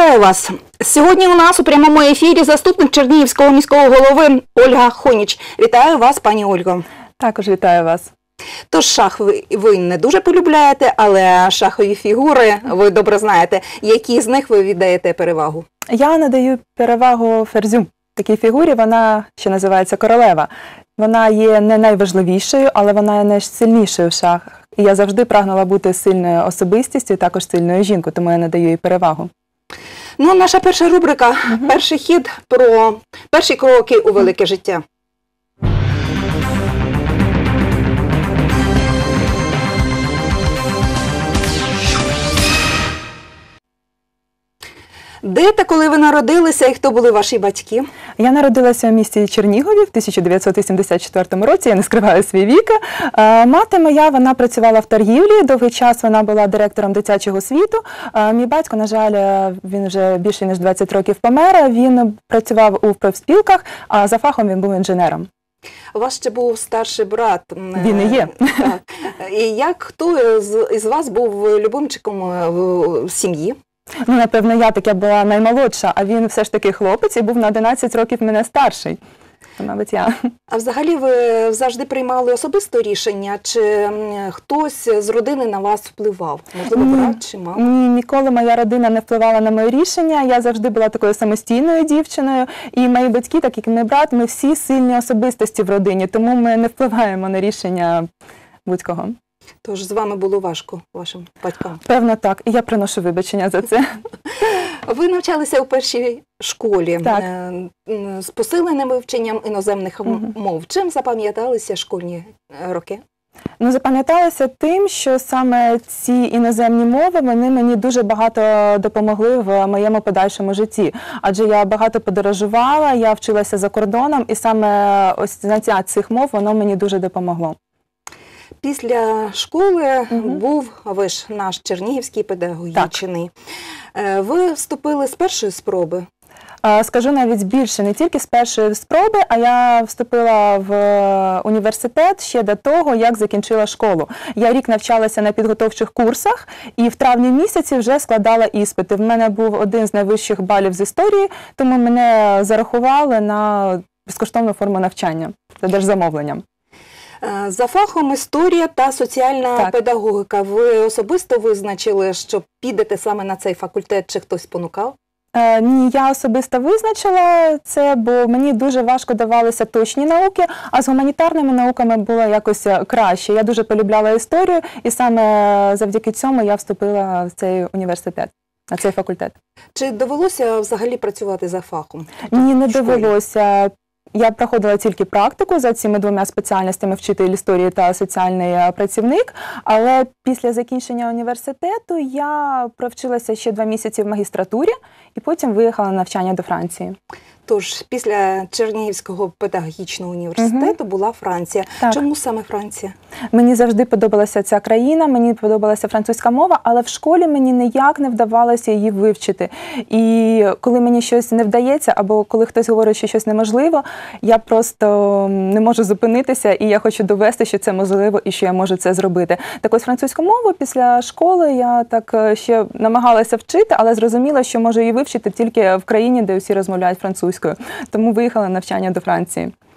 Вітаю вас! Сьогодні у нас у прямому ефірі заступник Чернігівського міського голови Ольга Хоніч. Вітаю вас, пані Ольго. Також вітаю вас. Тож шах ви не дуже полюбляєте, але шахові фігури ви добре знаєте. Які з них ви віддаєте перевагу? Я надаю перевагу ферзю. Такій фігурі вона, що називається, королева. Вона є не найважливішою, але вона є найсильнішою в шахах. І я завжди прагнула бути сильною особистістю і також сильною жінкою, тому я надаю їй перевагу. Ну, наша перша рубрика «Перший хід» про перші кроки у велике життя. Де та коли ви народилися і хто були ваші батьки? Я народилася в місті Чернігові в 1984 році, я не скриваю свій вік. Мати моя, вона працювала в торгівлі, довгий час вона була директором дитячого світу. Мій батько, на жаль, він вже більше ніж 20 років помер, він працював у профспілках, а за фахом він був інженером. У вас ще був старший брат. Він і є. Так. І хто із вас був любимчиком в сім'ї? Ну, напевно, я таки була наймолодша, а він все ж таки хлопець і був на 11 років мене старший. То, мабуть, я. А взагалі ви завжди приймали особисте рішення, чи хтось з родини на вас впливав? Можливо, брат чи мама? Ні, ніколи моя родина не впливала на моє рішення. Я завжди була такою самостійною дівчиною. І мої батьки, так як і мій брат, ми всі сильні особистості в родині, тому ми не впливаємо на рішення будь-кого. Тож з вами було важко, вашим батькам? Певно, так. І я приношу вибачення за це. Ви навчалися у першій школі з посиленим вивченням іноземних мов. Чим запам'яталися школьні роки? Ну, запам'яталося тим, що саме ці іноземні мови, вони мені дуже багато допомогли в моєму подальшому житті. Адже я багато подорожувала, я вчилася за кордоном, і саме ось знаття цих мов, воно мені дуже допомогло. Після школи був виш наш Чернігівський педагогічний. Ви вступили з першої спроби? Скажу навіть більше, не тільки з першої спроби, а я вступила в університет ще до того, як закінчила школу. Я рік навчалася на підготовчих курсах і в травні місяці вже складала іспити. В мене був один з найвищих балів з історії, тому мене зарахували на безкоштовну форму навчання за держзамовленням. За фахом історія та соціальна педагогіка. Ви особисто визначили, що підете саме на цей факультет, чи хтось спонукав? Ні, я особисто визначила це, бо мені дуже важко давалися точні науки, а з гуманітарними науками було якось краще. Я дуже полюбляла історію, і саме завдяки цьому я вступила в цей університет, на цей факультет. Чи довелося взагалі працювати за фахом? Ні, не довелося. Я проходила тільки практику за цими двома спеціальностями вчитель історії та соціальний працівник, але після закінчення університету я провчилася ще 2 місяці в магістратурі і потім виїхала на навчання до Франції. Тож, після Чернігівського педагогічного університету була Франція. Так. Чому саме Франція? Мені завжди подобалася ця країна, мені подобалася французька мова, але в школі мені ніяк не вдавалося її вивчити. І коли мені щось не вдається, або коли хтось говорить, що щось неможливо, я просто не можу зупинитися, і я хочу довести, що це можливо і що я можу це зробити. Так ось французьку мову після школи я так ще намагалася вчити, але зрозуміла, що можу її вивчити тільки в країні, де усі розмовляють французькою. Тому виїхала на навчання до Франції.